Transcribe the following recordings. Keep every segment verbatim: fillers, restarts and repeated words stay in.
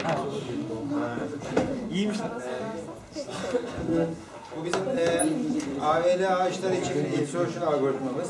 İyiymiş. Bu bizim e, A V L ağaçları için insertion algoritmamız.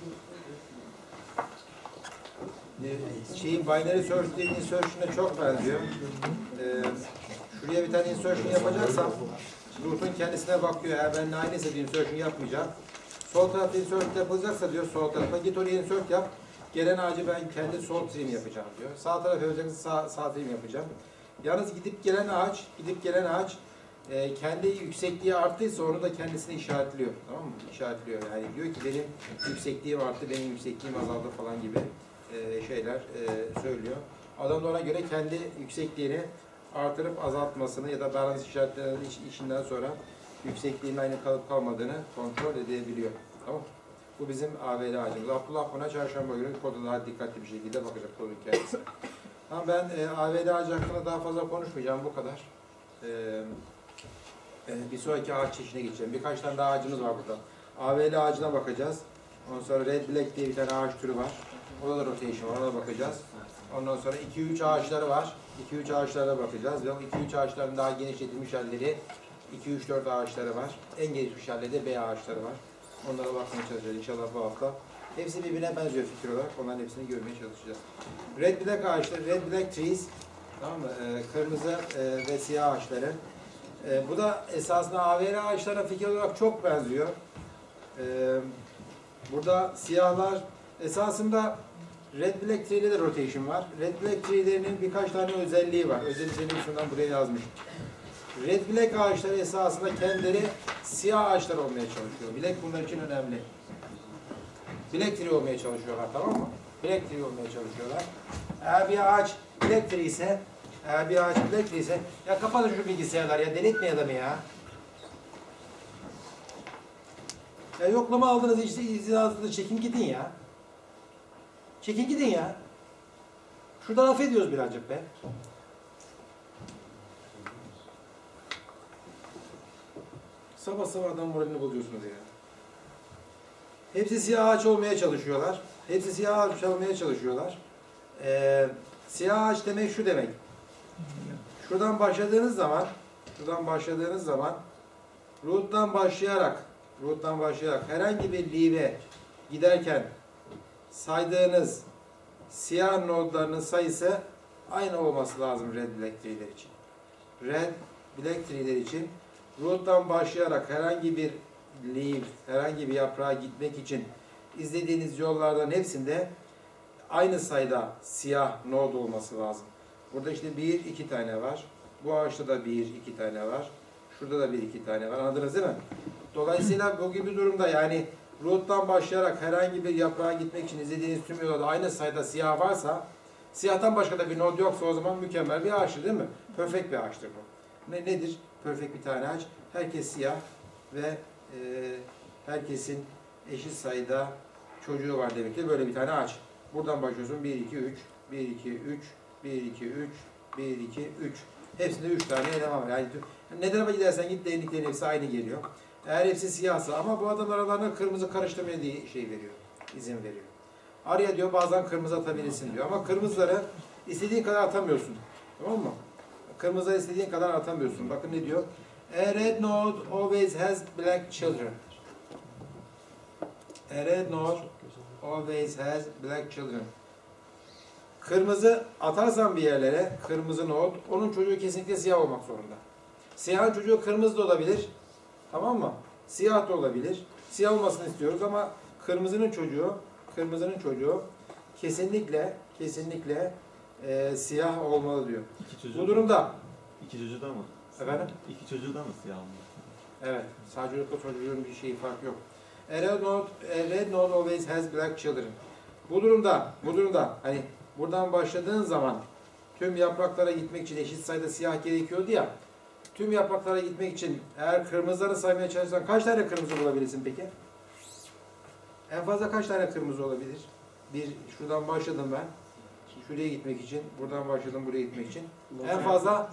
E, şeyin binary search dediğin insertion'a çok benziyor. E, şuraya bir tane insertion yapacaksam root'un kendisine bakıyor. Eğer benimle aynıysa bir insertion yapmayacağım. Sol tarafta insert yapılacaksa diyor sol tarafa git oraya insert yap. Gelen ağacı ben kendi sol trim yapacağım diyor. Sağ taraf yapacaksa sağ, sağ trim yapacağım. Yalnız gidip gelen ağaç, gidip gelen ağaç e, kendi yüksekliği arttıysa onu da kendisine işaretliyor. Tamam mı? İşaretliyor. Yani diyor ki benim yüksekliğim arttı, benim yüksekliğim azaldı falan gibi e, şeyler e, söylüyor. Adam da ona göre kendi yüksekliğini artırıp azaltmasını ya da balans işaretlerinin iş, işinden sonra yüksekliğinin aynı kalıp kalmadığını kontrol edebiliyor. Tamam. Bu bizim A V L ağacımız. Abdullah buna çarşamba günü kodu daha dikkatli bir şekilde bakacak kodun kendisi. Tamam, ben e, A V L ağacı hakkında daha fazla konuşmayacağım, bu kadar. E, e, bir sonraki ağaç çeşidine geçeceğim. Birkaç tane daha ağacımız var burada. A V L ağacına bakacağız. Ondan sonra Red Black diye bir tane ağaç türü var. Orada da rotation var, ona da bakacağız. Ondan sonra iki üç ağaçları var. iki üç ağaçlara bakacağız. Ve o iki üç ağaçların daha genişletilmiş halleri, iki üç dört ağaçları var. En gelişmiş halde de B ağaçları var. Onlara bakmaya çalışacağız inşallah bu hafta. Hepsi birbirine benziyor fikir olarak. Onların hepsini görmeye çalışacağız. Red Black ağaçları, Red Black Trees, tamam mı? Ee, kırmızı e, ve siyah ağaçları. E, bu da esasında A V L ağaçlara fikir olarak çok benziyor. E, burada siyahlar, esasında Red Black Tree'de de rotation var. Red Black Tree'lerinin birkaç tane özelliği var. Özelliklerini şundan buraya yazmış. Red Black ağaçları esasında kendileri siyah ağaçlar olmaya çalışıyor. Black bunlar için önemli. Black Tree olmaya çalışıyorlar, tamam mı? Black Tree olmaya çalışıyorlar. Eğer bir ağaç Black Tree ise, eğer bir ağaç Black Tree ise, ya kapatın şu bilgisayarlar ya, deli etmeyin adamı ya. Ya yoklama aldınız, işte izin aldınız, çekin gidin ya. Çekin gidin ya. Şurada laf ediyoruz birazcık be. Sabah sabah adam moralini bozuyorsunuz ya. Hepsi siyah ağaç olmaya çalışıyorlar. Hepsi siyah ağaç olmaya çalışıyorlar. Ee, siyah ağaç demek şu demek. Şuradan başladığınız zaman, şuradan başladığınız zaman root'tan başlayarak, root'tan başlayarak herhangi bir leaf'e giderken saydığınız siyah nodlarının sayısı aynı olması lazım Red Black Tree'ler için. Red Black Tree'ler için root'tan başlayarak herhangi bir leaf, herhangi bir yaprağa gitmek için izlediğiniz yollardan hepsinde aynı sayıda siyah node olması lazım. Burada işte bir, iki tane var. Bu ağaçta da bir, iki tane var. Şurada da bir, iki tane var. Anladınız değil mi? Dolayısıyla bu gibi durumda yani root'tan başlayarak herhangi bir yaprağa gitmek için izlediğiniz tüm yollarda aynı sayıda siyah varsa, siyahtan başka da bir node yoksa o zaman mükemmel bir ağaçtır değil mi? Perfect bir ağaçtır bu. Ne, nedir? Perfect bir tane ağaç. Herkes siyah ve e, herkesin eşit sayıda çocuğu var demektir. Böyle bir tane ağaç. Buradan başlıyorsun. bir, iki, üç, bir, iki, üç, bir, iki, üç, bir, iki, üç. Hepsinde üç tane eleman var. Yani ne tarafa gidersen git derinliklerin hepsi aynı geliyor. Eğer hepsi siyahsa ama bu adam aralarına kırmızı karıştırmaya diye şey veriyor. İzin veriyor. Araya diyor bazen kırmızı atabilirsin diyor. Ama kırmızıları istediğin kadar atamıyorsun. Tamam mı? Kırmızıları istediğin kadar atamıyorsun. Bakın ne diyor? A red node always has black children. A red node always has black children. Kırmızı atarsan bir yerlere, kırmızı node, onun çocuğu kesinlikle siyah olmak zorunda. Siyahın çocuğu kırmızı da olabilir. Tamam mı? Siyah da olabilir. Siyah olmasını istiyoruz ama kırmızının çocuğu, kırmızının çocuğu kesinlikle, kesinlikle e, siyah olmalı diyor. Bu durumda İki çocuğu da mı? Efendim? İki çocuğu da mı siyah mı? Evet. Sağ çocukla çocuğun bir şeyi fark yok. A red node, a red node always has black children. Bu durumda, bu durumda hani buradan başladığın zaman tüm yapraklara gitmek için eşit sayıda siyah gerekiyordu ya. Tüm yapraklara gitmek için eğer kırmızıları saymaya çalışırsan kaç tane kırmızı bulabilirsin peki? En fazla kaç tane kırmızı olabilir? Bir, şuradan başladım ben. Şuraya gitmek için, buradan başladım buraya gitmek için. En fazla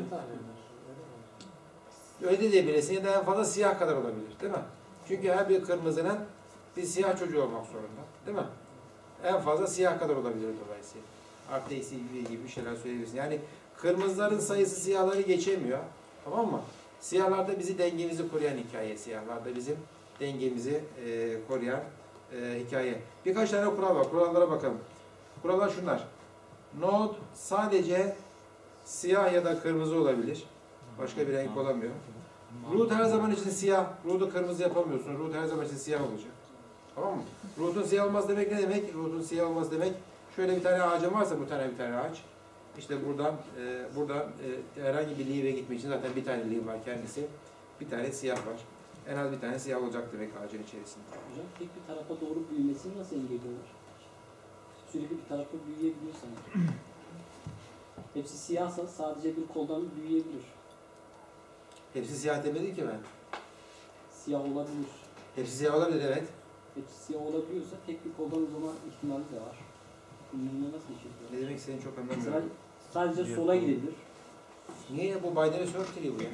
öyle de diyebilirsin ya da en fazla siyah kadar olabilir, değil mi? Çünkü her bir kırmızının bir siyah çocuğu olmak zorunda, değil mi? En fazla siyah kadar olabilir dolayısıyla. Artı eksi gibi bir şeyler söyleyebilirsin. Yani Kırmızıların sayısı siyahları geçemiyor. Tamam mı? Siyahlarda bizi dengemizi koruyan hikaye. Siyahlarda bizim dengemizi e, koruyan e, hikaye. Birkaç tane kural var. Kurallara bakalım. Kurallar şunlar. Node sadece siyah ya da kırmızı olabilir. Başka bir renk olamıyor. Root her zaman için siyah. Root'u kırmızı yapamıyorsun. Root her zaman için siyah olacak. Tamam mı? Root'un siyah olmaz demek ne demek? Root'un siyah olmaz demek, şöyle bir tane ağacın varsa, bu tane bir tane ağaç. İşte buradan e, buradan e, herhangi bir leaf'e gitmek için zaten bir tane leaf var kendisi. Bir tane siyah var. En az bir tane siyah olacak demek ağacın içerisinde. Hocam tek bir tarafa doğru büyümesini nasıl engelliyorlar? Sürekli bir tarafa büyüyebiliyor sanki. Hepsi siyahsa sadece bir koldan büyüyebilir. Hepsi siyah demedim ki ben. Siyah olabilir. Hepsi siyah olabilir, evet. Hepsi siyah olabiliyorsa tek bir koldan uzama ihtimali de var. Bununla nasıl işliyor? Ne demek istediğini çok Mesela anlamıyorum. sadece sola gidebilir. Niye ya, bu binary search tree bu ya?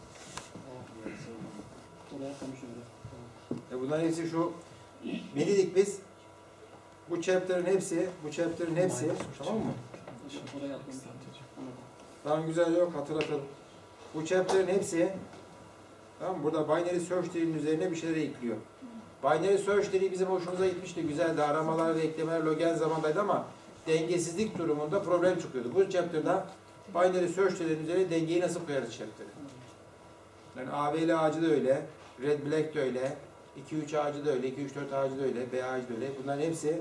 Oraya konuşuyoruz. Ya bunların hepsi şu, ne dedik biz? Bu chapter'ın hepsi, bu chapter'ın hepsi, tamam mı? Oraya atlamış. Anladım. Tamam, güzel, yok, hatırlatalım. Bu chapter'ın hepsi, tamam mı? Burada binary search tree'nin üzerine bir şeyler ekliyor. Binary search tree bizim hoşumuza gitmişti, güzeldi. Aramalar ve eklemeler logen zamandaydı ama dengesizlik durumunda problem çıkıyordu. Bu chapter'da binary search tree'nin üzerine dengeyi nasıl koyarız chapter'ı? Yani A V L ağacı da öyle, Red Black de öyle, iki üç ağacı da öyle, iki üç dört ağacı da öyle, B ağacı da öyle. Bunların hepsi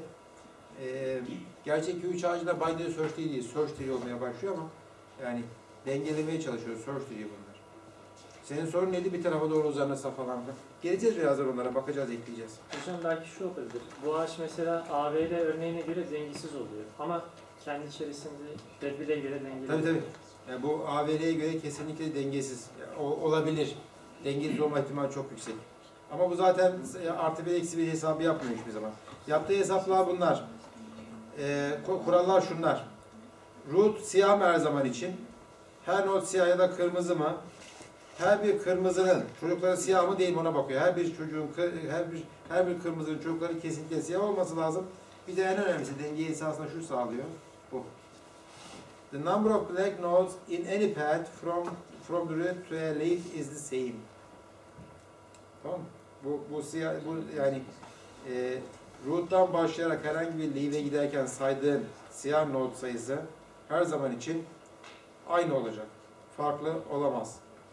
e, gerçi iki üç ağacı da binary search tree değil, search tree olmaya başlıyor ama yani dengelemeye çalışıyoruz, search tree bunlar. Senin sorun neydi? Bir tarafa doğru uzanırsa falan da. Geleceğiz birazdan onlara, bakacağız, ekleyeceğiz. Hocam belki şu olabilir. Bu ağaç mesela A V L örneğine göre dengesiz oluyor. Ama kendi içerisinde Red Black'e göre dengeli. Tabii tabii. Yani bu A V L'ye göre kesinlikle dengesiz. Yani o, olabilir. Dengesiz olma ihtimali çok yüksek. Ama bu zaten artı bir eksi bir hesabı yapmıyor hiçbir zaman. Yaptığı hesaplar bunlar. Ee, kurallar şunlar. Root siyah mı her zaman için? Her node siyah ya da kırmızı mı? Her bir kırmızının çocukları siyah mı değil mi ona bakıyor. Her bir çocuğun, her bir her bir kırmızının çocukları kesinlikle siyah olması lazım. Bir de en önemlisi dengeyi esasında şu sağlıyor. Bu. The number of black nodes in any path from from the root to a leaf is the same. Tamam mı? Bu bu siyah bu yani e, root'tan başlayarak herhangi bir leaf'e giderken saydığın siyah node sayısı her zaman için aynı olacak. Farklı olamaz.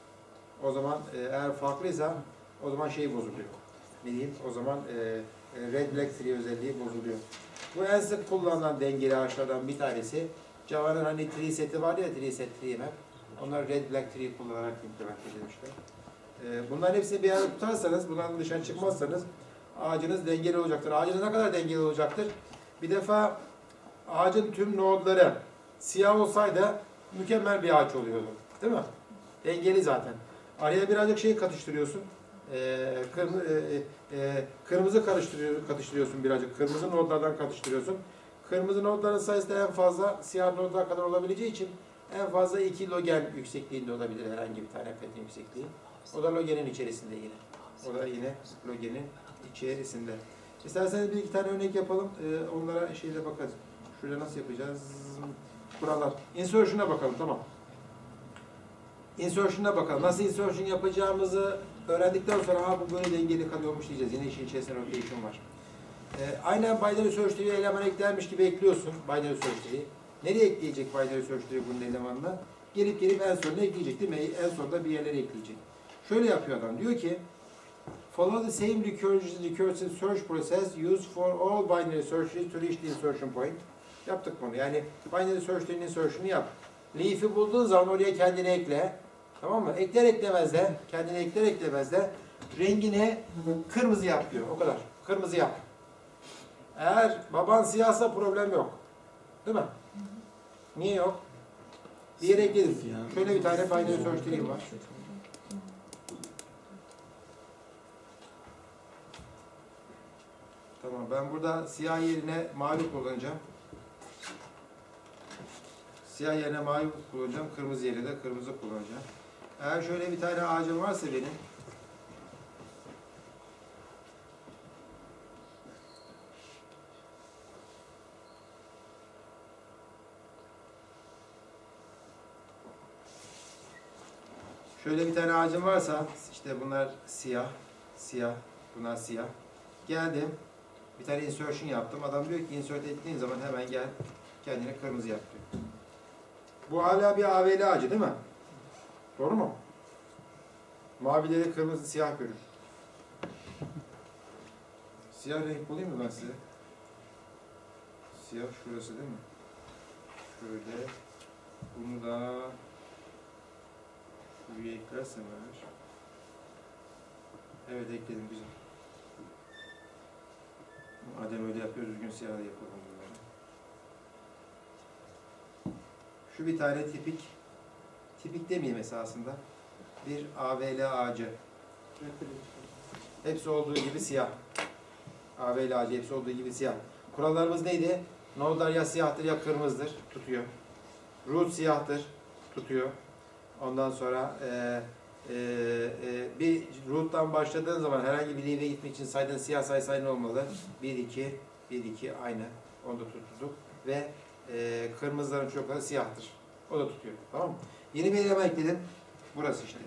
O zaman e, eğer farklıysa o zaman şey bozuluyor. Ne diyeyim? O zaman e, Red Black Tree özelliği bozuluyor. Bu en sık kullanılan dengeli ağaçlardan bir tanesi. Java'nın hani tree seti var ya, tree set, tree map. Onlar Red Black Tree kullanarak implement edilmişler. E, bunların hepsini bir arada tutarsanız, bundan dışarı çıkmazsanız ağacınız dengeli olacaktır. Ağacınız ne kadar dengeli olacaktır? Bir defa ağacın tüm nodları siyah olsaydı mükemmel bir ağaç oluyordu. Değil mi? Dengeli zaten. Araya birazcık şey katıştırıyorsun. Ee, kırmızı, e, e, kırmızı karıştırıyor, katıştırıyorsun birazcık. Kırmızı nodlardan katıştırıyorsun. Kırmızı nodların sayısı da en fazla siyah nodlar kadar olabileceği için en fazla iki logen yüksekliğinde olabilir herhangi bir tane petin yüksekliği. O da logenin içerisinde yine. O da yine logenin içerisinde. İsterseniz bir iki tane örnek yapalım. Ee, onlara şeyle bakarız. Şurada nasıl yapacağız? Kurallar. Insertion'a bakalım, tamam. Insertion'a bakalım. Nasıl insertion yapacağımızı öğrendikten sonra ha bu böyle dengeli kalıyormuş diyeceğiz. Yine işin içerisinde rotation var. Ee, aynen binary search tree'ye eleman eklermiş gibi ekliyorsun binary search tree'yi. Nereye ekleyecek binary search tree bunun elemanına? Gelip gelip en sonuna ekleyecek değil mi? En sonunda bir yerlere ekleyecek. Şöyle yapıyor adam. Diyor ki follow the same recursive, recursive search process used for all binary search trees to reach the insertion point. Yaptık bunu. Yani binary search tree'nin insertion'ı yap. Leaf'i bulduğun zaman oraya kendini ekle. Tamam mı? Ekler eklemez de, kendine ekler eklemez de rengini kırmızı yap diyor. O kadar. Kırmızı yap. Eğer baban siyahsa problem yok. Değil mi? Niye yok? Bir yere ekledim. Şöyle bir tane binary search tree'im var. Tamam. Ben burada siyah yerine mavi kullanacağım. Siyah yerine mavi kullanacağım. Kırmızı yerine de kırmızı kullanacağım. Eğer şöyle bir tane ağacım varsa benim, Şöyle bir tane ağacım varsa, işte bunlar siyah, siyah, bunlar siyah. Geldim, bir tane insertion yaptım. Adam diyor ki insert ettiğin zaman hemen gel, kendini kırmızı yap diyor. Bu hala bir A V L ağacı değil mi? Doğru mu? Mavileri kırmızı, siyah görün. Siyah renk bulayım mı ben size? Siyah şurası değil mi? Şöyle. Bunu da buraya eklersem eğer. Evet ekledim, güzel. Madem öyle yapıyoruz, düzgün siyah da yapalım bunları. Şu bir tane tipik, tipik demeyeyim esasında. Bir A V L ağacı. Hepsi olduğu gibi siyah. A V L ağacı hepsi olduğu gibi siyah. Kurallarımız neydi? Nodlar ya siyahtır ya kırmızıdır, tutuyor. Root siyahtır, tutuyor. Ondan sonra e, e, e, bir root'tan başladığın zaman herhangi bir leaf'e gitmek için saydığın siyah sayısı aynı olmalı. bir, iki, bir, iki aynı. Onu da tuttuk. Ve e, kırmızıların çokları siyahtır. O da tutuyor. Tamam mı? Yeni bir eleman ekledim. Burası işte.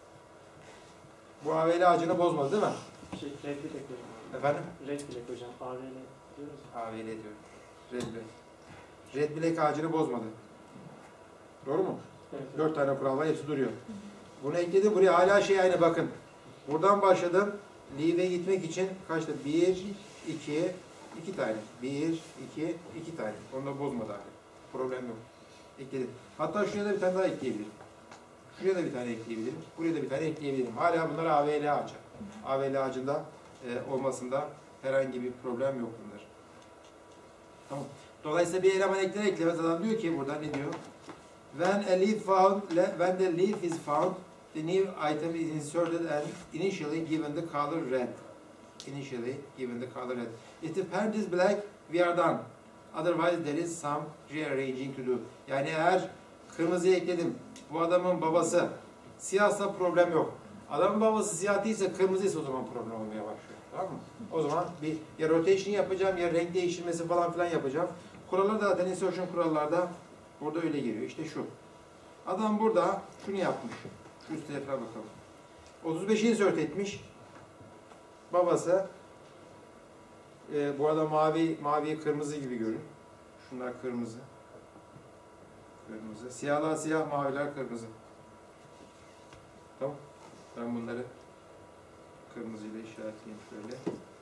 Bu A V L ağacını bozmadı değil mi? Şey, red bilek hocam. Efendim? Red bilek hocam. A V L diyoruz ya. A V L diyorum. Red Black. Red Black ağacını bozmadı. Doğru mu? Evet. Dört tane kural var, hepsi duruyor. Bunu ekledim, buraya hala şey aynı bakın. Buradan başladım. Leave'e gitmek için kaçtı? Bir, iki, iki tane. Bir, iki, iki tane. Onu da bozmadı abi. Problem yok. Ekledim. Hatta şuraya da bir tane daha ekleyebilirim. Şuraya da bir tane ekleyebilirim. Buraya da bir tane ekleyebilirim. Hala bunlar A V L ağacı. A V L ağacında e, olmasında herhangi bir problem yok bunlar. Tamam. Dolayısıyla bir eleman ekler eklemez adam diyor ki burada ne diyor? When a leaf found, when the leaf is found, the new item is inserted and initially given the color red. Initially given the color red. If the parent is black, we are done. Otherwise there is some rearranging to do. Yani eğer kırmızıyı ekledim, bu adamın babası siyahsa problem yok. Adamın babası siyah değilse, kırmızıysa o zaman problem olmaya başlıyor. Tamam mı? O zaman bir ya rotation yapacağım ya renk değiştirmesi falan filan yapacağım. Kurallar da zaten insertion kurallarda burada öyle geliyor. İşte şu. Adam burada şunu yapmış. Şu üst tarafa bakalım. otuz beşi insert etmiş. Babası e, bu arada mavi, maviyi kırmızı gibi görün. Şunlar kırmızı. Kırmızı. Siyahlar siyah, maviler kırmızı. Tamam. Ben bunları kırmızıyla işaretleyeyim şöyle.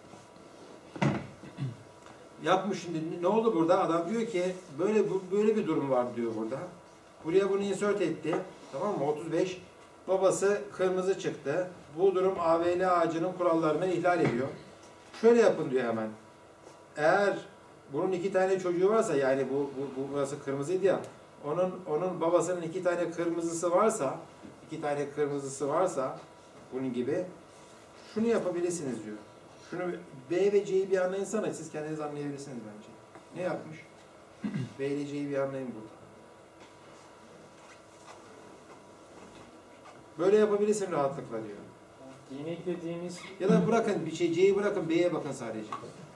Yapmış şimdi. Ne oldu burada? Adam diyor ki böyle böyle bir durum var diyor burada. Buraya bunu insert etti. Tamam mı? otuz beş. Babası kırmızı çıktı. Bu durum A V L ağacının kurallarını ihlal ediyor. Şöyle yapın diyor hemen. Eğer bunun iki tane çocuğu varsa, yani bu, bu, bu burası kırmızıydı ya. Onun onun babasının iki tane kırmızısı varsa, iki tane kırmızısı varsa bunun gibi şunu yapabilirsiniz diyor. Şunu B ve C'yi bir anlayınsana, siz kendiniz anlayabilirsiniz bence. Ne yapmış? B ile C'yi bir anlayın burada. Böyle yapabilirsin rahatlıkla diyor. Yeni eklediğimiz Ya da bırakın bir şey, C'yi bırakın, B'ye bakın sadece.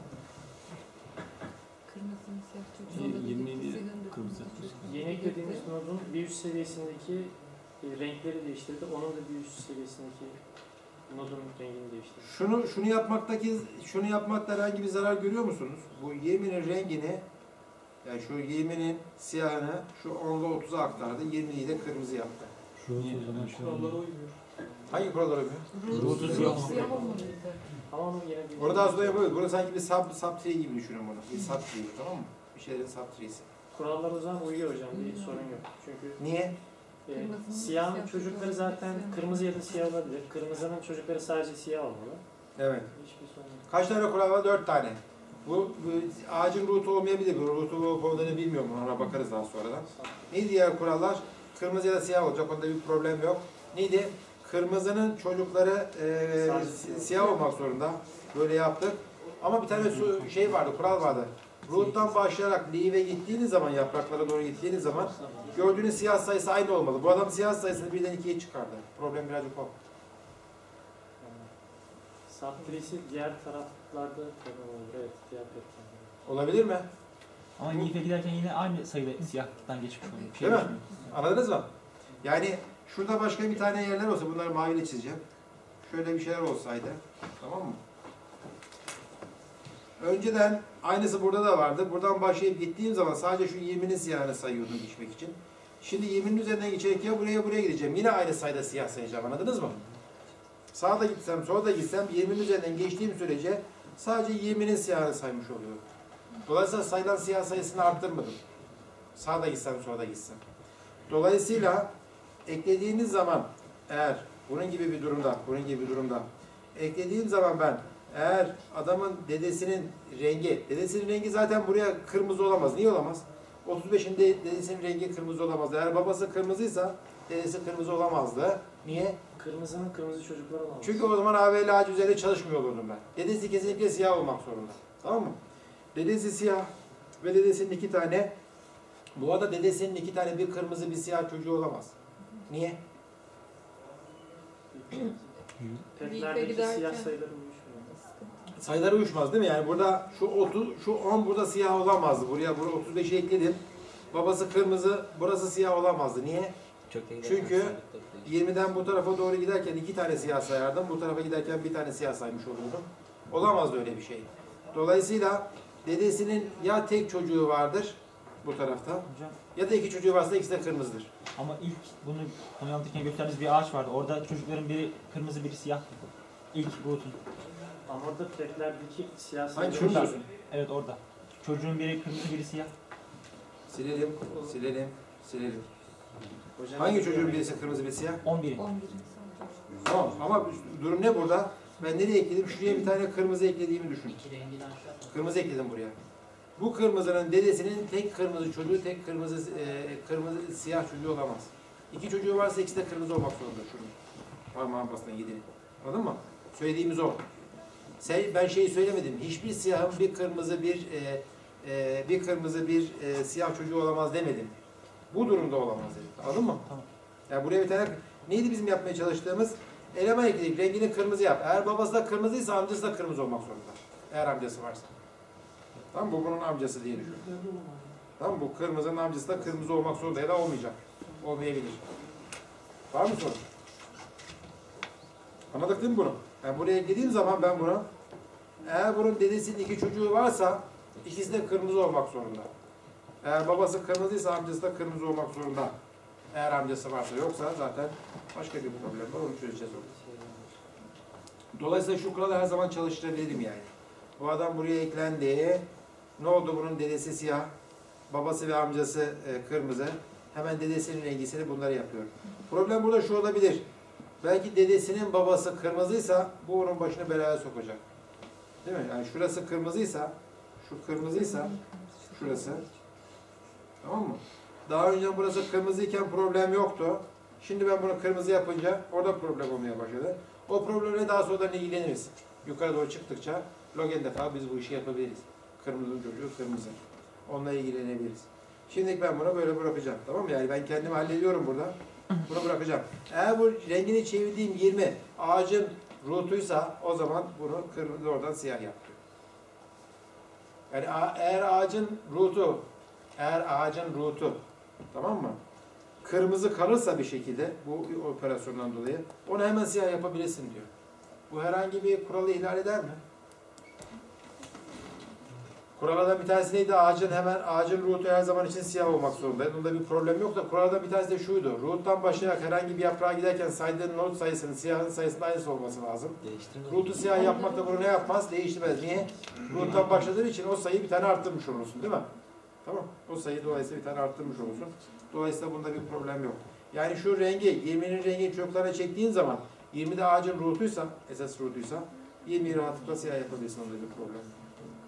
Kırmızının siyah çocuğu. yirmi yedi kırmızı. yeni eklediğimiz nodun bir üst seviyesindeki e, renkleri değiştirdi. Onun da bir üst seviyesindeki nodun rengini değiştirdi. Şunu şunu yapmaktaki şunu yapmakta herhangi bir zarar görüyor musunuz? Bu yirminin rengini, yani şu yirminin siyahını şu onla otuza aktardı. yirmiyi de kırmızı yaptı. Kurallara uymuyor. Hangi kurallara uymuyor? Rotu siyah. Siyah olmalıydı. Ama onu yine bir... Orada aslında yapıyoruz. Burada sanki bir sub, sub tree gibi düşünün bunu. Bir sub tree, tamam mı? Bir şeylerin sub tree'si. Kurallar o zaman uyuyor hocam. Bir sorun yok. Çünkü Niye? e, Kırmızının siyahın siyah çocukları çocuğu zaten olması. kırmızı ya da siyah olabilir. Kırmızının çocukları sadece siyah olmalı. Evet. Hiçbir sorun yok. Kaç tane kural var? Dört tane. Bu, bu ağacın rutu olmayabilir. Bu rutu olup olmadığını bilmiyorum. Ona bakarız daha sonradan. Neydi diğer kurallar? Kırmızı ya da siyah olacak. Onda bir problem yok. Neydi? Kırmızının çocukları e, si- siyah olmak zorunda. Böyle yaptık. Ama bir tane su, şey vardı, kural vardı. Root'tan başlayarak leaf'e gittiğiniz zaman, yapraklara doğru gittiğiniz zaman gördüğünüz siyah sayısı aynı olmalı. Bu adam siyah sayısını birden ikiye çıkardı. Problem birazcık o. Subtree'si diğer taraflarda problem olur. Evet, diğer petlerinde. Olabilir mi? Ama leaf'e giderken yine aynı sayıda siyahtan geçmiş oluyor. Bir şey Değil mi? değişmiyor. Anladınız mı? Yani Şurada başka bir tane yerler olsa bunları maviyle çizeceğim. Şöyle bir şeyler olsaydı. Tamam mı? Önceden aynısı burada da vardı. Buradan başlayıp gittiğim zaman sadece şu yirminin siyahını sayıyordum geçmek için. Şimdi yirminin üzerinden geçerek ya buraya buraya gideceğim. Yine aynı sayıda siyah sayacağım. Anladınız mı? Sağda gitsem, solda gitsem yirminin üzerinden geçtiğim sürece sadece yirminin siyahını saymış oluyorum. Dolayısıyla sayılan siyah sayısını arttırmadım. Sağda gitsem, solda gitsem. Dolayısıyla eklediğiniz zaman eğer bunun gibi bir durumda, bunun gibi bir durumda eklediğim zaman ben eğer adamın dedesinin rengi, dedesinin rengi zaten buraya kırmızı olamaz. Niye olamaz? otuz beşinde dedesinin rengi kırmızı olamaz. Eğer babası kırmızıysa dedesi kırmızı olamazdı. Niye? Kırmızının kırmızı çocukları olamaz. Çünkü o zaman A V L ağacı üzerinde çalışmıyor olurdum ben. Dedesi kesinlikle siyah olmak zorunda. Tamam mı? Dedesi siyah ve dedesinin iki tane, bu arada dedesinin iki tane bir kırmızı bir siyah çocuğu olamaz. Niye? Petlerdeki giderken- siyah sayıları uyuşmuyor. Sayıları uyuşmaz değil mi? Yani burada şu otuz, şu on burada siyah olamazdı. Buraya buraya otuz beşi ekledim. Babası kırmızı, burası siyah olamazdı. Niye? Çünkü yirmiden bu tarafa doğru giderken iki tane siyah sayardım. Bu tarafa giderken bir tane siyah saymış olurdum. Olamazdı öyle bir şey. Dolayısıyla dedesinin ya tek çocuğu vardır bu tarafta Hocam ya da iki çocuğu varsa ikisi de kırmızıdır. ama ilk bunu konu anlatırken gösterdiğiniz bir ağaç vardı. Orada çocukların biri kırmızı biri siyah. İlk Ruth'un. Ama orada petlerdeki siyah Hangi sayıları şurada? Evet orada. Çocuğun biri kırmızı biri siyah. Silelim, silelim, silelim. Hocam, Hangi çocuğun birisi kırmızı bir siyah? on biri. on bir. Tamam ama durum ne burada? Ben nereye ekledim? Şuraya bir tane kırmızı eklediğimi düşün. Kırmızı ekledim buraya. Bu kırmızının dedesinin tek kırmızı çocuğu, tek kırmızı e, kırmızı siyah çocuğu olamaz. İki çocuğu varsa ikisi de kırmızı olmak zorunda şunun. Parmağın basına yediğini. Anladın mı? Söylediğimiz o. Sen, ben şeyi söylemedim. Hiçbir siyahın bir kırmızı bir e, e, bir kırmızı bir e, siyah çocuğu olamaz demedim. Bu durumda olamaz dedim. Anladın mı? Tamam. Yani buraya bir tane neydi bizim yapmaya çalıştığımız? Eleman ekledik. Rengini kırmızı yap. Eğer babası da kırmızıysa amcası da kırmızı olmak zorunda. Eğer amcası varsa. Tamam bu bunun amcası diye düşün. Tamam bu kırmızının amcası da kırmızı olmak zorunda ya da olmayacak. Olmayabilir. Var mı sorun? Anladık değil mi bunu? Yani buraya eklediğim zaman ben bunu eğer bunun dedesinin iki çocuğu varsa ikisi de kırmızı olmak zorunda. Eğer babası kırmızıysa amcası da kırmızı olmak zorunda. Eğer amcası varsa yoksa zaten başka bir problem var. Onu çözeceğiz onu. Dolayısıyla şu kuralı her zaman çalıştırabilirim yani. Bu adam buraya eklendi. Ne oldu? Bunun dedesi siyah. Babası ve amcası e, kırmızı. Hemen dedesinin rengisini bunları yapıyor. Problem burada şu olabilir. Belki dedesinin babası kırmızıysa bu onun başını belaya sokacak. Değil mi? Yani şurası kırmızıysa, şu kırmızıysa, şurası. Tamam mı? Daha önce burası kırmızıyken problem yoktu. Şimdi ben bunu kırmızı yapınca orada problem olmaya başladı. O problemle daha sonradan ilgileniriz. Yukarı doğru çıktıkça logen defa biz bu işi yapabiliriz. Kırmızının çocuğu kırmızı. Onunla ilgilenebiliriz. Şimdi ben bunu böyle bırakacağım. Tamam mı? Yani ben kendimi hallediyorum burada. Bunu bırakacağım. Eğer bu rengini çevirdiğim yirmi ağacın rootuysa o zaman bunu kırmızı oradan siyah yaptım. Yani eğer ağacın rootu eğer ağacın rootu tamam mı? Kırmızı kalırsa bir şekilde bu operasyondan dolayı onu hemen siyah yapabilirsin diyor. Bu herhangi bir kuralı ihlal eder mi? Kurallardan bir tanesi neydi? Ağacın hemen ağacın rootu her zaman için siyah olmak zorundaydı. Bunda bir problem yok da kurallardan bir tanesi de şuydu. Root'tan başlayarak herhangi bir yaprağa giderken saydığın not sayısının siyahın sayısının aynısı olması lazım. Root'u siyah yapmak da bunu ne yapmaz? Değiştirmez. Niye? Root'tan başladığın için o sayıyı bir tane arttırmış olursun değil mi? Tamam. O sayıyı dolayısıyla bir tane arttırmış olursun. Dolayısıyla bunda bir problem yok. Yani şu rengi, yirminin rengini çocuklara çektiğin zaman yirmide ağacın rootuysa, esas rootuysa yirmiyi rahatlıkla siyah yapabilirsin. Onda bir problem yok.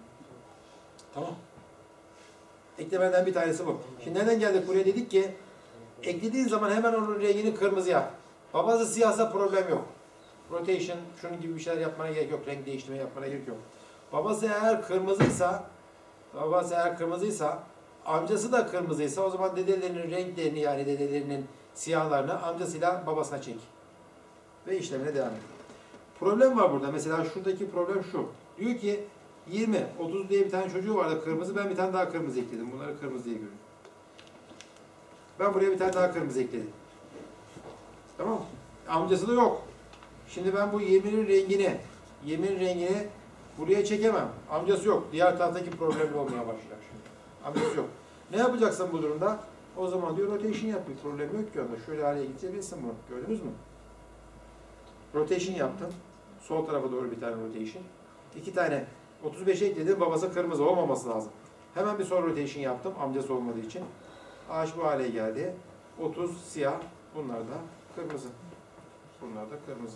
Tamam. Eklemeden bir tanesi bu. Şimdi neden geldik buraya? Dedik ki eklediğin zaman hemen onun rengini kırmızı yap. Babası siyahsa problem yok. Rotation, şunun gibi bir şeyler yapmana gerek yok. Renk değiştirme yapmana gerek yok. Babası eğer kırmızıysa babası eğer kırmızıysa amcası da kırmızıysa o zaman dedelerinin renklerini yani dedelerinin siyahlarını amcasıyla babasına çek. Ve işlemine devam et. Problem var burada. Mesela şuradaki problem şu. Diyor ki yirmi, otuz diye bir tane çocuğu vardı kırmızı. Ben bir tane daha kırmızı ekledim. Bunları kırmızı diye görüyorum. Ben buraya bir tane daha kırmızı ekledim. Tamam mı? Amcası da yok. Şimdi ben bu yeminin rengini, yemin rengini buraya çekemem. Amcası yok. Diğer taraftaki problemli olmaya başlar şimdi. Amcası yok. Ne yapacaksın bu durumda? O zaman diyor rotation yap. Bir problem yok ki onda. Şöyle hale getirebilirsin bunu. Gördünüz mü? Rotation yaptım. Sol tarafa doğru bir tane rotation. İki tane otuz beşe ekledim. Babası kırmızı olmaması lazım. Hemen bir sol rotation yaptım. Amcası olmadığı için. Ağaç bu hale geldi. otuz siyah. Bunlar da kırmızı. Bunlar da kırmızı.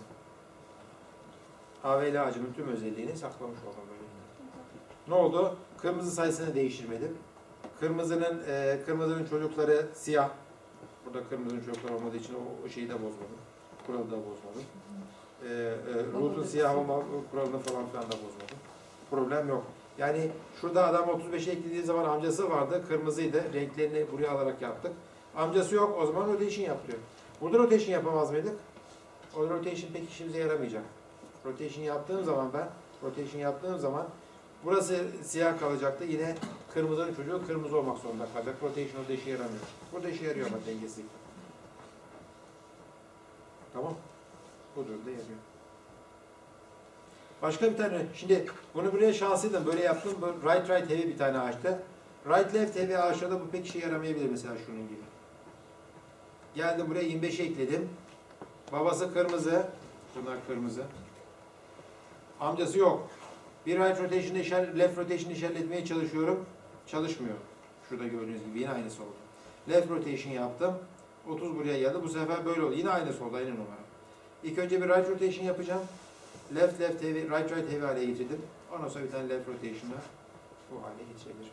A V L ağacının tüm özelliğini saklamış oldum böyle. Ne oldu? Kırmızı sayısını değiştirmedim. Kırmızının e, kırmızının çocukları siyah. Burada kırmızının çocukları olmadığı için o, o şeyi de bozmadım. Kuralı da bozmadım. E, e, Root'un siyah olma kuralını falan filan da bozmadım. Problem yok. Yani şurada adam otuz beşe eklediği zaman amcası vardı. Kırmızıydı. Renklerini buraya alarak yaptık. Amcası yok. O zaman rotation yapıyor. Burada rotation yapamaz mıydık? O rotation pek işimize yaramayacak. Rotation yaptığım zaman ben, rotation yaptığım zaman burası siyah kalacaktı. Yine kırmızının çocuğu kırmızı olmak zorunda kalacak. Rotation orada işe yaramıyor. Burada işe yarıyor ama dengesizlik. Tamam. Bu durumda yarıyor. Başka bir tane, şimdi bunu buraya şanslıydım. Böyle yaptım. Right right heavy bir tane ağaçta. Right left heavy ağaçlarda bu pek işe yaramayabilir mesela şunun gibi. Geldim buraya yirmi beşe ekledim. Babası kırmızı. Bunlar kırmızı. Amcası yok. Bir right rotation işaret, left rotation işaretlemeye çalışıyorum. Çalışmıyor. Şurada gördüğünüz gibi yine aynısı oldu. Left rotation yaptım. otuz buraya geldi. Bu sefer böyle oldu. Yine aynısı oldu. Aynı numara. İlk önce bir right rotation yapacağım. Left left heavy, right right heavy hale getirdim. Ondan sonra bir tane left rotation'la bu hale getirebilirim.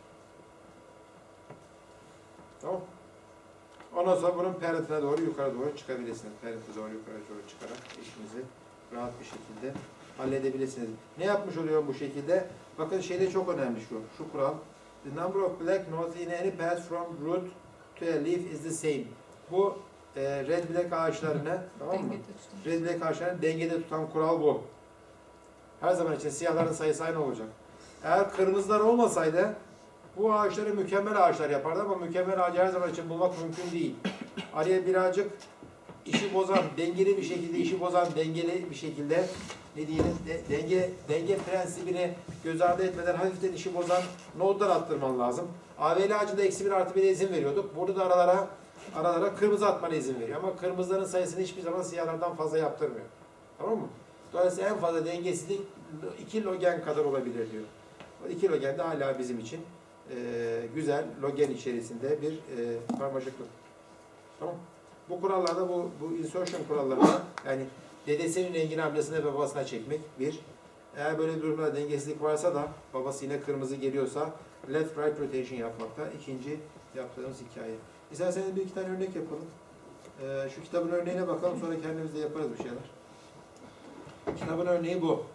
Tamam. Ondan sonra bunun parentine doğru yukarı doğru çıkabilirsiniz. Parentine doğru yukarı doğru çıkarak işinizi rahat bir şekilde halledebilirsiniz. Ne yapmış oluyor bu şekilde? Bakın şeyde çok önemli şu, şu kural. The number of black nodes in any path from root to a leaf is the same. Bu e, red black ağaçlarını, tamam mı? Dengede tutun. Red black ağaçlarını dengede tutan kural bu. Her zaman için siyahların sayısı aynı olacak. Eğer kırmızılar olmasaydı bu ağaçları mükemmel ağaçlar yapardı ama mükemmel ağacı her zaman için bulmak mümkün değil. Araya birazcık işi bozan, dengeli bir şekilde işi bozan, dengeli bir şekilde ne diyelim, de, denge denge prensibini göz ardı etmeden hafiften işi bozan nodlar attırman lazım. A V L ağacında eksi bir artı bir izin veriyorduk. Burada da aralara aralara kırmızı atmana izin veriyor. Ama kırmızıların sayısını hiçbir zaman siyahlardan fazla yaptırmıyor. Tamam mı? Dolayısıyla en fazla dengesizlik iki logen kadar olabilir diyor. O iki logen de hala bizim için e, güzel logen içerisinde bir e, karmaşıklık. Tamam. Bu kurallarda bu, bu insertion kurallarında yani dedesinin rengini amcasına ve babasına çekmek bir. Eğer böyle bir durumda dengesizlik varsa da babası yine kırmızı geliyorsa left right rotation yapmakta ikinci yaptığımız hikaye. İsterseniz bir iki tane örnek yapalım. Ee, şu kitabın örneğine bakalım sonra kendimiz de yaparız bir şeyler. Kitabın örneği bu.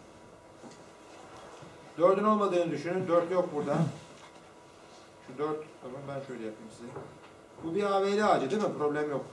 Dördün olmadığını düşünün. Dört yok burada. Şu dört, tamam ben şöyle yapayım size. Bu bir A V L ağacı değil mi? Problem yok.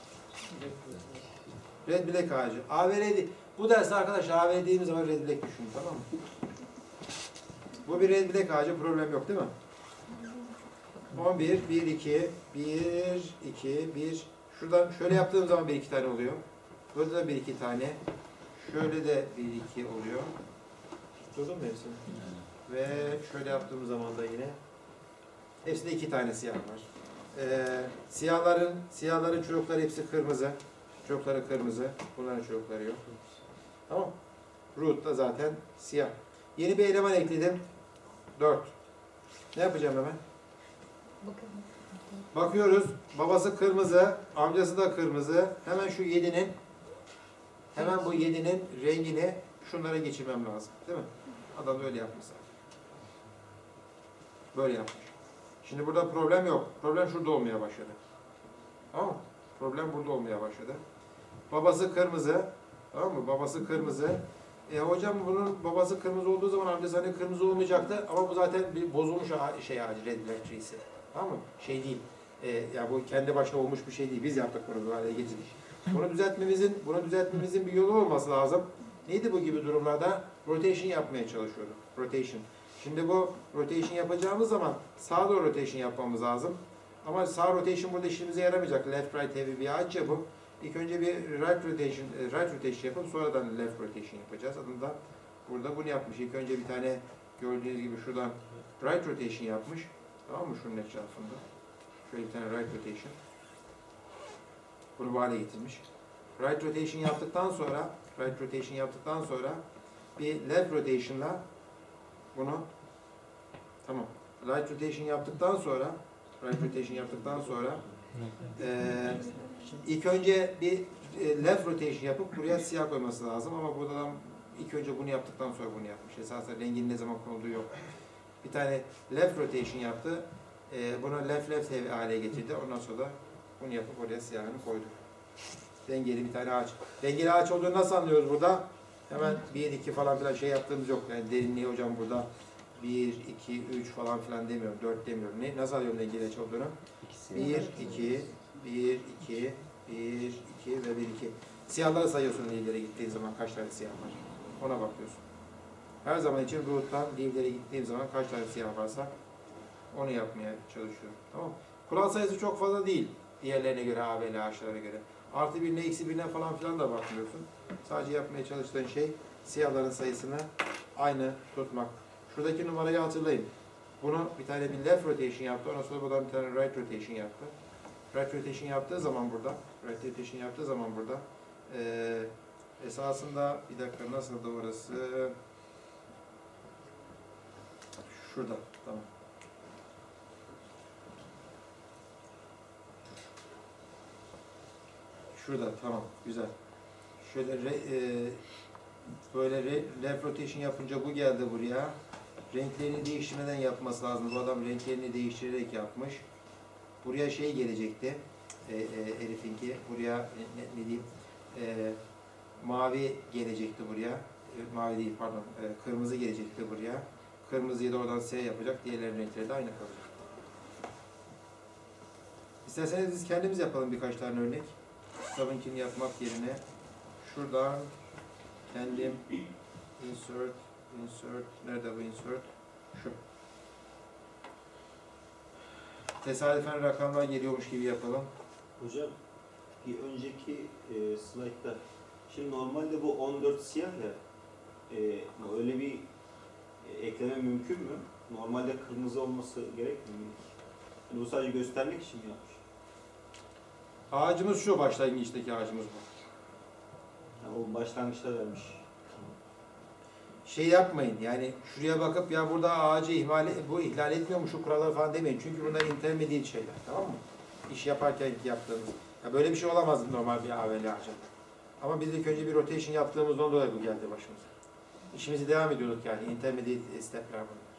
Red black ağacı. A V L değil. Bu derste arkadaşlar A V L dediğimiz zaman red black düşünün, tamam mı? Bu bir red black ağacı, problem yok değil mi? on bir, bir, iki, bir, iki, bir. Şuradan şöyle yaptığım zaman bir iki tane oluyor. Burada da bir iki tane. Şöyle de bir iki oluyor. Durdun mu hepsini? Ve şöyle yaptığım zaman da yine hepsinde iki tane siyah var. Ee, siyahların siyahların çocukları hepsi kırmızı. Çocukları kırmızı. Bunların çocukları yok. Tamam. Root da zaten siyah. Yeni bir eleman ekledim. dört. Ne yapacağım hemen? Bakalım. Bakıyoruz. Babası kırmızı, amcası da kırmızı. Hemen şu yedinin hemen bu yedinin rengini şunlara geçirmem lazım. Değil mi? Adam öyle yapmış zaten. Böyle yapmış. Şimdi burada problem yok. Problem şurada olmaya başladı. Tamam mı? Problem burada olmaya başladı. Babası kırmızı. Tamam mı? Babası kırmızı. E hocam bunun babası kırmızı olduğu zaman amcası hani kırmızı olmayacaktı ama bu zaten bir bozulmuş ağa- şey ağacı, red black tree'si. Tamam mı? Şey değil. E, ya bu kendi başına olmuş bir şey değil. Biz yaptık bunu bu hale getirdik. Bunu düzeltmemizin, bunu düzeltmemizin bir yolu olması lazım. Neydi bu gibi durumlarda? Rotation yapmaya çalışıyorduk. Rotation. Şimdi bu rotation yapacağımız zaman sağa doğru rotation yapmamız lazım. Ama sağ rotation burada işimize yaramayacak. Left right heavy bir ağaç ya bu. İlk önce bir right rotation, right rotation yapıp sonradan left rotation yapacağız. Adında burada bunu yapmış. İlk önce bir tane gördüğünüz gibi şuradan right rotation yapmış. Tamam mı? Şunun etrafında. Şöyle bir tane right rotation. Bunu bu hale getirmiş. Right rotation yaptıktan sonra right rotation yaptıktan sonra bir left rotation'la bunu tamam. Right rotation yaptıktan sonra right rotation yaptıktan sonra eee ilk önce bir left rotation yapıp buraya siyah koyması lazım ama burada da ilk önce bunu yaptıktan sonra bunu yapmış. Esasen rengin ne zaman konulduğu yok. Bir tane left rotation yaptı. E, bunu left left hale getirdi. Ondan sonra da bunu yapıp oraya siyahını koydu. Dengeli bir tane ağaç. Dengeli ağaç olduğunu nasıl anlıyoruz burada? Hemen bir, iki falan filan şey yaptığımız yok. Yani derinliği hocam burada bir, iki, üç falan filan demiyorum. dört demiyorum. Ne, nasıl alıyorum dengeli ağaç olduğunu? bir, iki, bir, iki, bir, iki ve bir, iki. Siyahları sayıyorsun leaf'lere gittiğin zaman kaç tane siyah var. Ona bakıyorsun. Her zaman için root'tan leaf'lere gittiğim zaman kaç tane siyah varsa onu yapmaya çalışıyorum. Tamam. Kural sayısı çok fazla değil. Diğerlerine göre, A B L ağaçlara göre. Artı birine, eksi birine falan filan da bakmıyorsun. Sadece yapmaya çalıştığın şey siyahların sayısını aynı tutmak. Şuradaki numarayı hatırlayın. Bunu bir tane bir left rotation yaptı. Ondan sonra buradan bir tane right rotation yaptı. Right rotation yaptığı zaman burada, right rotation yaptığı zaman burada e, esasında bir dakika nasıldı orası? Şurada, tamam. Şurada, tamam, güzel. Şöyle re, e, böyle re, left rotation yapınca bu geldi buraya. Renklerini değiştirmeden yapması lazım. Bu adam renklerini değiştirerek yapmış. Buraya şey gelecekti. E, e, Elif'inki. Buraya ne, ne diyeyim? E, mavi gelecekti buraya. E, mavi değil pardon. E, kırmızı gelecekti buraya. Kırmızıyı da oradan S yapacak. Diğerlerinin renkleri de aynı kalacak. İsterseniz biz kendimiz yapalım birkaç tane örnek. Kitabınkini yapmak yerine şuradan kendim insert insert nerede bu insert? Şu. Tesadüfen rakamlar geliyormuş gibi yapalım. Hocam bir önceki e, slaytta şimdi normalde bu on dört siyah ya e, öyle bir e, ekleme mümkün mü? Normalde kırmızı olması gerekmiyor mu? Yani bu sadece göstermek için mi yapmış? Ağacımız şu, başlangıçtaki ağacımız bu. Yani o başlangıçta vermiş. Şey yapmayın yani şuraya bakıp ya burada ağacı ihmal bu ihlal etmiyor mu şu kuralları falan demeyin. Çünkü bunlar intermediate şeyler, tamam mı? İş yaparken yaptığımız. Ya böyle bir şey olamaz normal bir A V L ağacında. Ama biz ilk önce bir rotation yaptığımızdan dolayı bu geldi başımıza. İşimizi devam ediyorduk yani. Intermediate step'ler bunlar.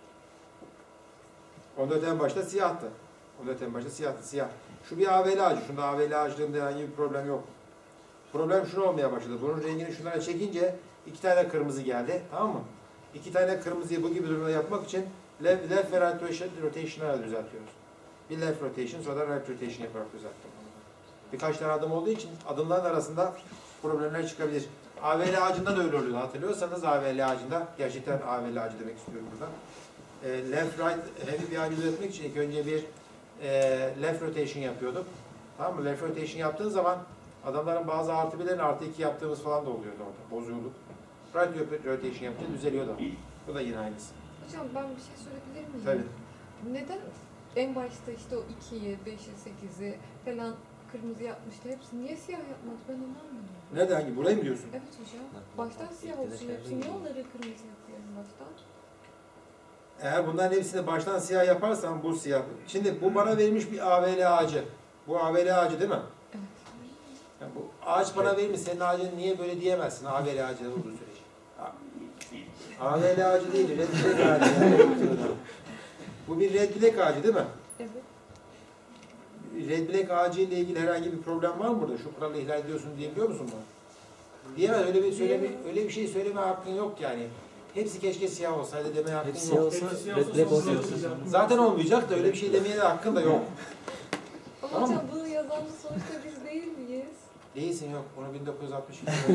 on dört en başta siyahtı. on dört en başta siyahtı, siyah. Şu bir A V L ağacı. Şunda A V L ağacılığında herhangi bir problem yok. Problem şunu olmaya başladı. Bunun rengini şunlara çekince iki tane kırmızı geldi. Tamam mı? İki tane kırmızıyı bu gibi durumda yapmak için left, left ve right rotation'ları düzeltiyoruz. Bir left rotation sonra right rotation yaparak düzelttim. Birkaç tane adım olduğu için adımların arasında problemler çıkabilir. A V L ağacında da öyle oluyor. Hatırlıyorsanız A V L ağacında, gerçekten A V L ağacı demek istiyorum burada. E, left right heavy bir ağacı düzeltmek için ilk önce bir e, left rotation yapıyorduk. Tamam mı? Left rotation yaptığın zaman adamların bazı artı birlerini artı iki yaptığımız falan da oluyordu orada. Bozuyorduk. Right rotation yapınca düzeliyordu. Bu da yine aynısı. Hocam ben bir şey sorabilir miyim? Tabii. Neden en başta işte o ikiyi, beşi, sekizi falan kırmızı yapmıştı? Hepsi niye siyah yapmadı? Ben onu anlamadım. Nerede hangi? Burayı mı diyorsun? Evet hocam. Baştan siyah olsun hepsi. Niye onları kırmızı yapıyor en baştan? Eğer bunların hepsini baştan siyah yaparsan bu siyah. Şimdi bu bana verilmiş bir A V L ağacı. Bu A V L ağacı değil mi? Evet. Yani bu ağaç bana verilmiş. Senin ağacın niye böyle diyemezsin A V L ağacı olduğu sürece. A V L ağacı değil, red black ağacı. Bu bir red black ağacı değil mi? Evet. Red black ağacı ile ilgili herhangi bir problem var mı burada? Şu kuralı ihlal ediyorsun diyebiliyor musun bana? Diyemez. Öyle bir söyleme, öyle bir şey söyleme hakkın yok yani. Hepsi keşke siyah olsaydı demeye hakkın Hepsi yok. olsa red black olsa. Zaten olmayacak da öyle bir şey demeye de hakkın da yok. Ama Tamam hocam bunu yazan sonuçta biz değil miyiz? Değilsin yok. Onu bin dokuz yüz altmış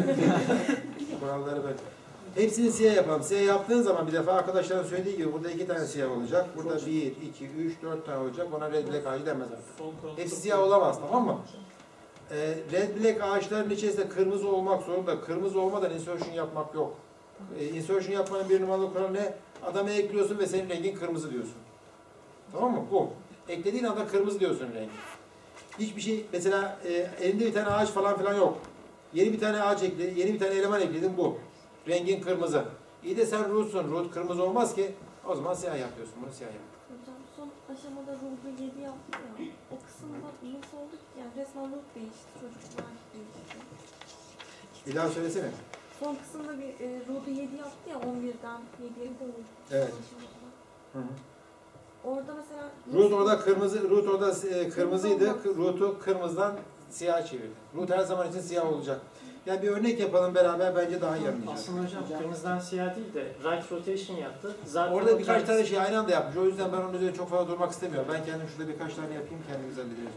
iki kuralları böyle. Hepsini siyah yapalım. Siyah yaptığın zaman bir defa arkadaşların söylediği gibi burada iki tane siyah olacak. Burada bir, iki, üç, dört tane olacak. Ona red black ağacı denmez artık. Hepsi siyah olamaz, tamam mı? e, red black ağaçların içerisinde kırmızı olmak zorunda. Kırmızı olmadan insertion yapmak yok. E, insertion yapmanın bir numaralı kuralı ne? Adamı ekliyorsun ve senin rengin kırmızı diyorsun. Tamam mı? Bu. Eklediğin anda kırmızı diyorsun rengi. Hiçbir şey, mesela e, elinde bir tane ağaç falan filan yok. Yeni bir tane ağaç ekledin, yeni bir tane eleman ekledin, bu. Rengin kırmızı. İyi de sen root'sun. Root kırmızı olmaz ki. O zaman siyah yapıyorsun. Bunu siyah yap. Hocam son aşamada ruhu yedi yaptı ya. O kısımda nasıl oldu ki? Yani resmen ruh değişti, çocuklar değişti. Bir daha söylesene. Son kısımda bir e, ruhu yedi yaptı ya, on birden yediye doğru. Evet. Aşamada. Hı hı. Orada mesela... Root orada kırmızı, root orada e, kırmızıydı. Root'u kırmızıdan siyah çevirdi. Root her zaman için siyah olacak. Yani bir örnek yapalım beraber, bence daha iyi anlayacağız. Aslında hocam kırmızıdan siyah değil de right rotation yaptı. Zaten Orada o birkaç kendisi- tane şey aynı anda yapmış. O yüzden ben onun üzerine çok fazla durmak istemiyorum. Ben kendim şurada birkaç tane yapayım, kendimiz hallederiz.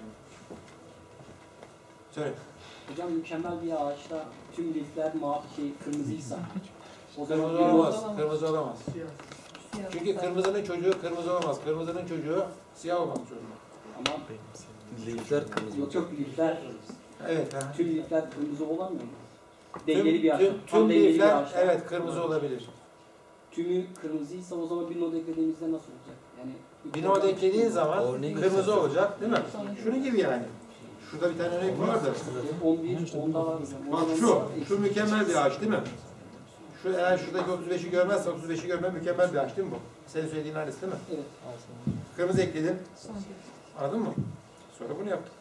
Söyle. Hocam mükemmel bir ağaçta tüm lifler mavi şey kırmızıysa o zaman Kırmızı bir olamaz. olamaz. Kırmızı olamaz. Siyah. Çünkü kırmızının çocuğu kırmızı olamaz. Kırmızının çocuğu siyah olmak zorunda. Ama Lifler kırmızı. yok yok lifler Evet. Ha. tüm lifler kırmızı olamıyor mu? Tüm, Dengeli bir ağaç. tüm, Tam tüm dengeli bir lifler ağaçta. evet kırmızı olabilir. Tümü kırmızıysa o zaman bir node eklediğimizde nasıl olacak? Yani Bir node eklediğin zaman Örneğin kırmızı olacak değil mi? Şunun gibi yani. Şurada bir tane örnek vardı. on bir, onda var. Bak şu, şu mükemmel bir ağaç değil mi? Şu eğer şuradaki otuz beşi görmezse otuz beşi görme mükemmel bir ağaç değil mi bu? Senin söylediğin aynısı değil mi? Evet. Kırmızı ekledin. Son bir. Anladın mı? Sonra bunu yaptık.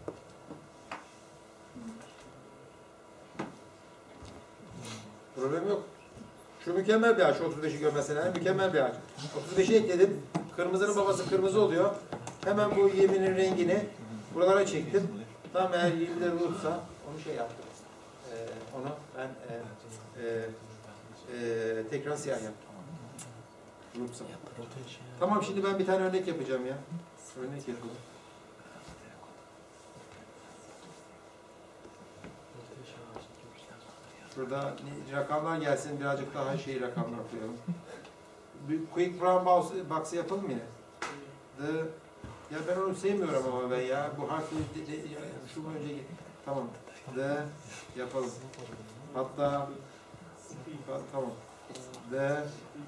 Problem yok. Şu mükemmel bir ağaç. otuz beşi görmezsen eğer mükemmel bir ağaç. otuz beşi ekledim. Kırmızının babası kırmızı oluyor. Hemen bu yirminin rengini buralara çektim. Tam eğer yirmiler rootsa onu şey yaptım. Ee, onu ben e, e, e, tekrar siyah yaptım. Rootsa. Tamam, şimdi ben bir tane örnek yapacağım ya. Örnek yapalım. Şurada rakamlar gelsin, birazcık daha şey rakamlar koyalım. Bir quick brown box, box yapalım yine. The, ya ben onu sevmiyorum ama ben ya. Bu harfi de, de, ya, şu önce tamam. The yapalım. Hatta ha, tamam. The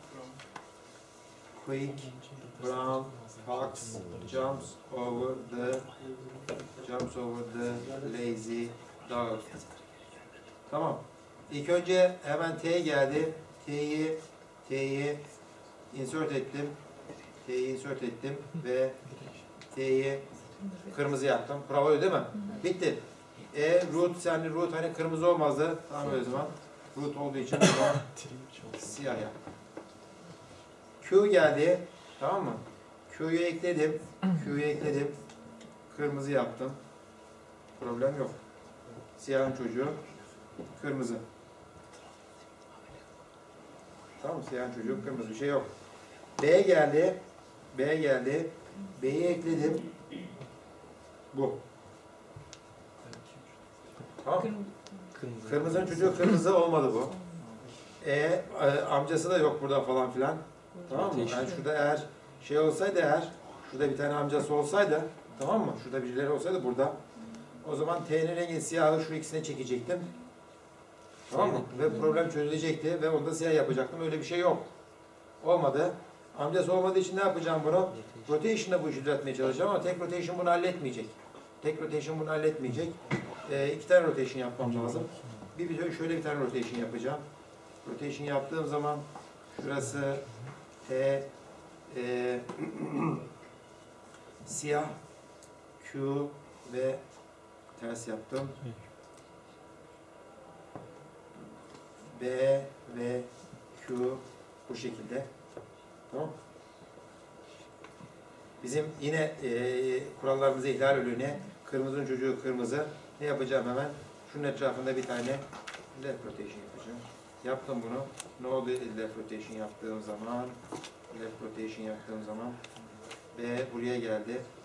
quick brown fox jumps over the jumps over the lazy dog. Tamam. İlk önce hemen T geldi. T'yi T'yi insert ettim. T'yi insert ettim ve T'yi kırmızı yaptım. Bravo değil mi? Bitti. E root, yani root hani kırmızı olmazdı. Tamam o zaman. Root olduğu için o zaman siyah yaptım. Q geldi. Tamam mı? Q'yu ekledim. Q'yu ekledim. Kırmızı yaptım. Problem yok. Siyahın çocuğu kırmızı. Tamam mı? Siyahın çocuğu kırmızı. Bir şey yok. B geldi. B geldi. B'yi ekledim. Bu. Tamam. Kırmızı. Kırmızının çocuğu kırmızı olmadı bu. E, e amcası da yok burada falan filan. Tamam mı? Yani şurada eğer şey olsaydı, eğer şurada bir tane amcası olsaydı, tamam mı? Şurada birileri olsaydı burada. O zaman T'nin rengi siyahı şu ikisine çekecektim. Tamam mı? Ve problem çözülecekti ve onu da siyah yapacaktım. Öyle bir şey yok. Olmadı. Amcası olmadığı için ne yapacağım bunu? Rotation'la bu işi düzeltmeye çalışacağım ama tek rotation bunu halletmeyecek. Tek rotation bunu halletmeyecek. Ee, iki tane rotation yapmam lazım. Bir, bir şöyle bir tane rotation yapacağım. Rotation yaptığım zaman şurası T e, siyah Q ve ters yaptım. B ve Q bu şekilde. Tamam. Bizim yine e, kurallarımızı ihlal önüne kırmızının çocuğu kırmızı. Ne yapacağım hemen? Şunun etrafında bir tane left rotation yapacağım. Yaptım bunu. Ne oldu left rotation yaptığım zaman? Left rotation yaptığım zaman B buraya geldi.